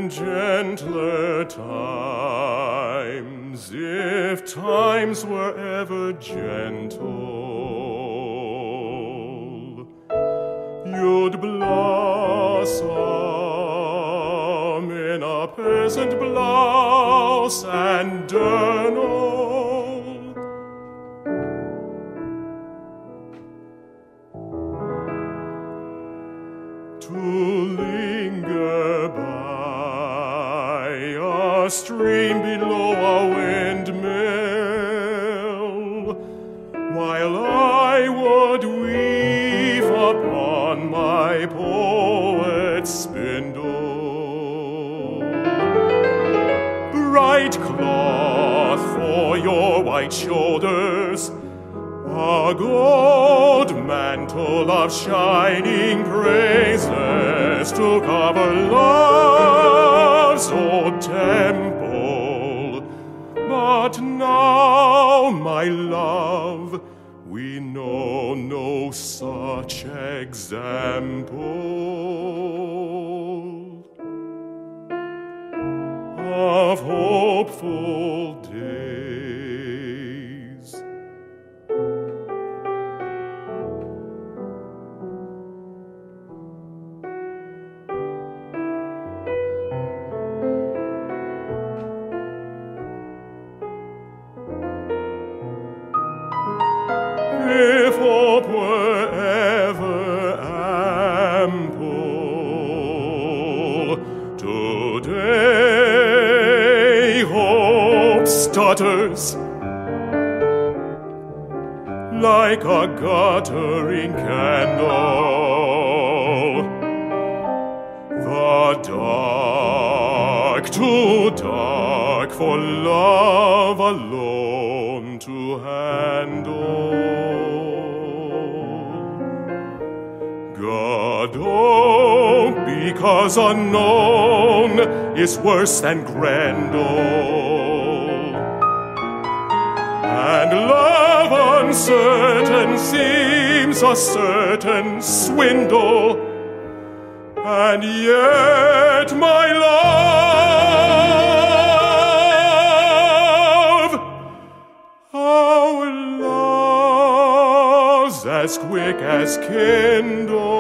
gentler times, if times were ever gentle, you'd blossom in a peasant blouse and journal. To linger by a stream below a windmill, while I would weave upon my poet's spindle. Bright cloth for your white shoulders, a gold mantle of shining praises to cover love's old temple. But now, my love, we know no such example of hopeful days. If hope were ever ample, today hope stutters like a guttering candle. The dark, too dark for love alone to handle. Godot, because unknown is worse than Grendel, and love uncertain seems a certain swindle, and yet my love, our love's as quick as kindle,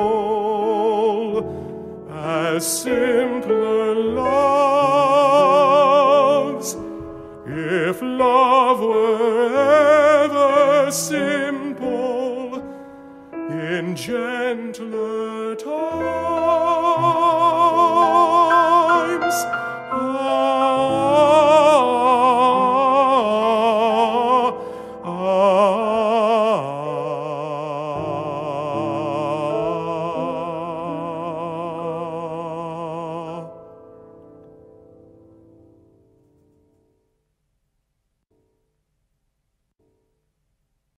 as simpler loves, if love were ever simple, in gentler tones.